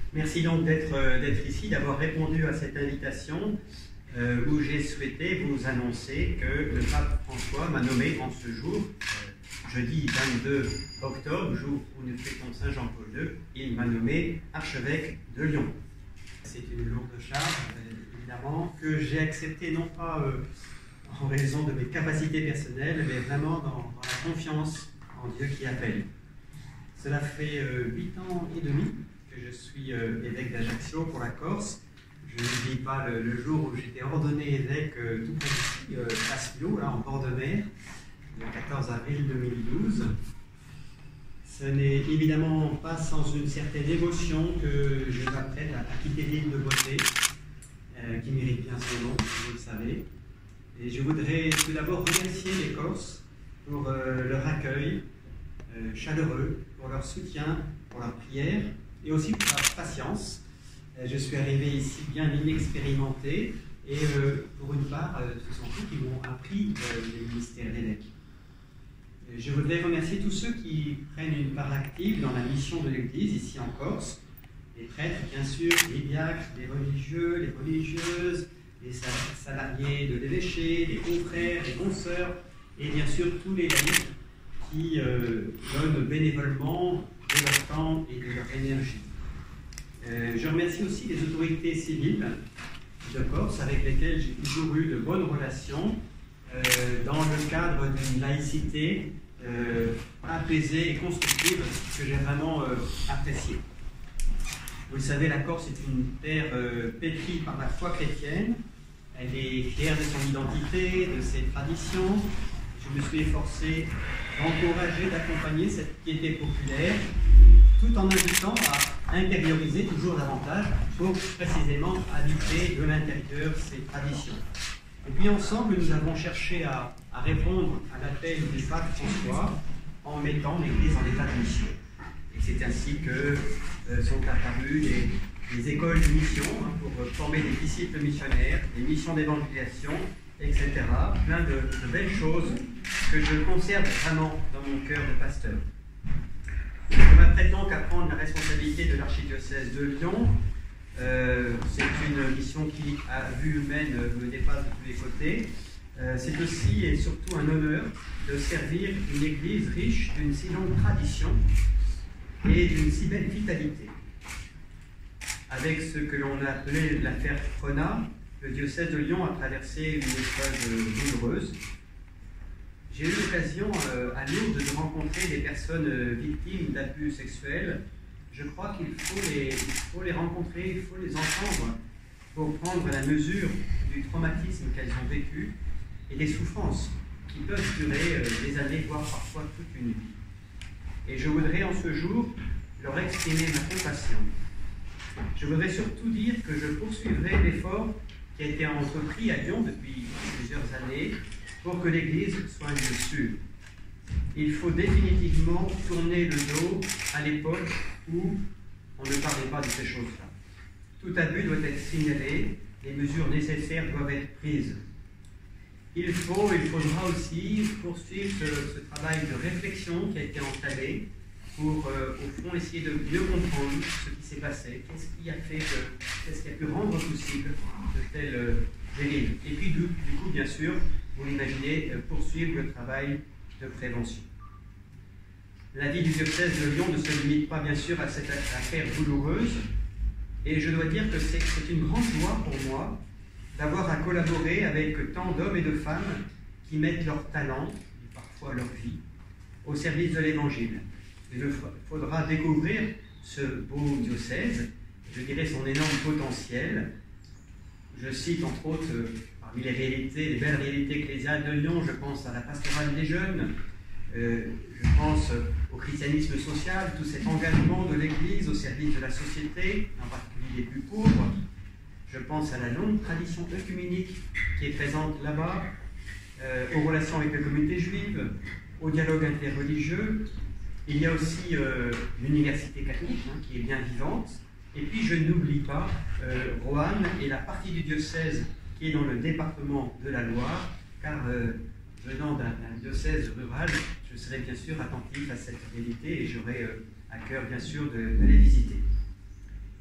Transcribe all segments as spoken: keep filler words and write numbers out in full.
Merci donc d'être euh, d'être ici, d'avoir répondu à cette invitation euh, où j'ai souhaité vous annoncer que le pape François m'a nommé en ce jour, euh, jeudi vingt-deux octobre, jour où nous fêtons Saint Jean-Paul deux, il m'a nommé archevêque de Lyon. C'est une lourde charge, euh, évidemment, que j'ai acceptée non pas euh, en raison de mes capacités personnelles, mais vraiment dans, dans la confiance en Dieu qui appelle. Cela fait huit euh, ans et demi que je suis euh, évêque d'Ajaccio pour la Corse. Je n'oublie pas le, le jour où j'étais ordonné évêque euh, tout près d'ici, euh, Pasquio, là en bord de mer, le quatorze avril deux mille douze. Ce n'est évidemment pas sans une certaine émotion que je m'apprête à, à quitter l'île de Beauté, euh, qui mérite bien son nom, vous le savez. Et je voudrais tout d'abord remercier les Corses pour euh, leur accueil euh, chaleureux, pour leur soutien, pour leur prière, et aussi pour leur patience. Euh, je suis arrivé ici bien inexpérimenté, et euh, pour une part, euh, ce sont eux qui m'ont appris euh, le ministère d'évêque. Je voudrais remercier tous ceux qui prennent une part active dans la mission de l'Église ici en Corse, les prêtres bien sûr, les diacres, les religieux, les religieuses, les salariés de l'évêché, les confrères, les consoeurs, et bien sûr tous les laïcs qui euh, donnent bénévolement de leur temps et de leur énergie. Euh, je remercie aussi les autorités civiles de Corse avec lesquelles j'ai toujours eu de bonnes relations euh, dans le cadre d'une laïcité euh, apaisée et constructive que j'ai vraiment euh, appréciée. Vous le savez, la Corse est une terre euh, pétrie par la foi chrétienne. Elle est fière de son identité, de ses traditions. Je me suis efforcé d'encourager, d'accompagner cette piété populaire, tout en invitant à intérioriser toujours davantage pour précisément habiter de l'intérieur ces traditions. Et puis ensemble, nous avons cherché à, à répondre à l'appel du pape François en mettant l'Église en état de mission. Et c'est ainsi que euh, sont apparues les, les écoles de mission hein, pour former des disciples missionnaires, des missions d'évangélisation, et cetera. Plein de, de belles choses que je conserve vraiment dans mon cœur de pasteur. Je m'apprête donc à prendre la responsabilité de l'archidiocèse de Lyon. Euh, c'est une mission qui, à vue humaine, me dépasse de tous les côtés. Euh, c'est aussi et surtout un honneur de servir une église riche d'une si longue tradition et d'une si belle vitalité. Avec ce que l'on a appelé l'affaire Frenat, le diocèse de Lyon a traversé une épreuve douloureuse. J'ai eu l'occasion euh, à Lourdes de rencontrer des personnes euh, victimes d'abus sexuels. Je crois qu'il faut les, il faut les rencontrer, il faut les entendre pour prendre la mesure du traumatisme qu'elles ont vécu et des souffrances qui peuvent durer euh, des années, voire parfois toute une vie. Et je voudrais en ce jour leur exprimer ma compassion. Je voudrais surtout dire que je poursuivrai l'effort qui a été entrepris à Lyon depuis plusieurs années pour que l'Église soit un lieu sûr. Il faut définitivement tourner le dos à l'époque où on ne parlait pas de ces choses-là. Tout abus doit être signalé, les mesures nécessaires doivent être prises. Il faut, il faudra aussi poursuivre ce, ce travail de réflexion qui a été entamé pour, euh, au fond, essayer de mieux comprendre ce qui s'est passé, qu'est-ce qui a fait que, qu'est-ce qui a pu rendre possible de telles euh, dérives. Et puis, du, du coup, bien sûr, vous l'imaginez, euh, poursuivre le travail de prévention. La vie du diocèse de Lyon ne se limite pas, bien sûr, à cette affaire douloureuse, et je dois dire que c'est, c'est une grande joie pour moi d'avoir à collaborer avec tant d'hommes et de femmes qui mettent leur talent, et parfois leur vie, au service de l'Évangile. Il faudra découvrir ce beau diocèse, je dirais son énorme potentiel. Je cite entre autres, euh, parmi les réalités, les belles réalités ecclésiales de Lyon, je pense à la pastorale des jeunes, euh, je pense au christianisme social, tout cet engagement de l'Église au service de la société, en particulier des plus pauvres. Je pense à la longue tradition œcuménique qui est présente là-bas, euh, aux relations avec la communauté juive, au dialogue interreligieux. Il y a aussi euh, l'université catholique hein, qui est bien vivante. Et puis je n'oublie pas euh, Roanne et la partie du diocèse qui est dans le département de la Loire, car euh, venant d'un, d'un diocèse rural, je serai bien sûr attentif à cette réalité et j'aurai euh, à cœur bien sûr de, de les visiter.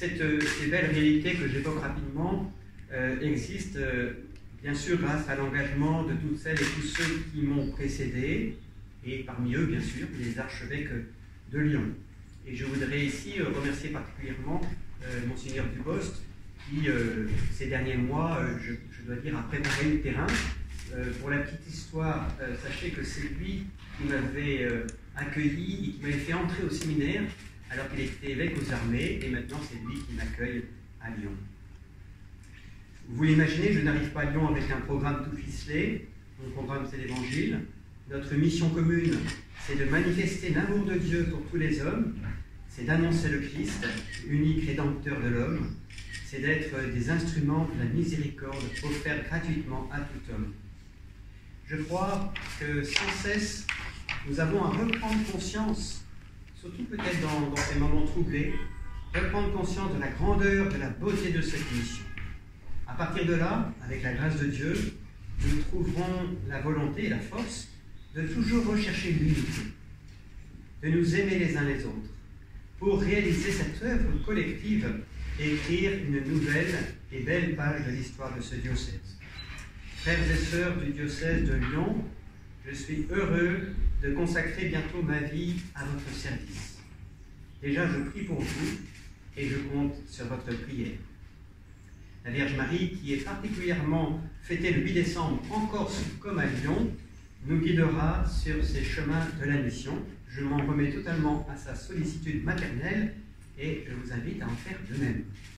cette, ces belles réalités que j'évoque rapidement euh, existent euh, bien sûr grâce à l'engagement de toutes celles et tous ceux qui m'ont précédé, et parmi eux, bien sûr, les archevêques de Lyon. Et je voudrais ici euh, remercier particulièrement euh, Monseigneur Dubost, qui, euh, ces derniers mois, euh, je, je dois dire, a préparé le terrain. Euh, pour la petite histoire, euh, sachez que c'est lui qui m'avait euh, accueilli et qui m'avait fait entrer au séminaire alors qu'il était évêque aux armées, et maintenant c'est lui qui m'accueille à Lyon. Vous l'imaginez, je n'arrive pas à Lyon avec un programme tout ficelé. Mon programme, c'est l'Évangile. Notre mission commune, c'est de manifester l'amour de Dieu pour tous les hommes, c'est d'annoncer le Christ, unique rédempteur de l'homme, c'est d'être des instruments de la miséricorde offerte gratuitement à tout homme. Je crois que sans cesse, nous avons à reprendre conscience, surtout peut-être dans, dans ces moments troublés, reprendre conscience de la grandeur, de la beauté de cette mission. À partir de là, avec la grâce de Dieu, nous trouverons la volonté et la force de toujours rechercher l'unité, de nous aimer les uns les autres, pour réaliser cette œuvre collective et écrire une nouvelle et belle page de l'histoire de ce diocèse. Frères et sœurs du diocèse de Lyon, je suis heureux de consacrer bientôt ma vie à votre service. Déjà, je prie pour vous et je compte sur votre prière. La Vierge Marie, qui est particulièrement fêtée le huit décembre en Corse comme à Lyon, nous guidera sur ces chemins de la mission. Je m'en remets totalement à sa sollicitude maternelle et je vous invite à en faire de même.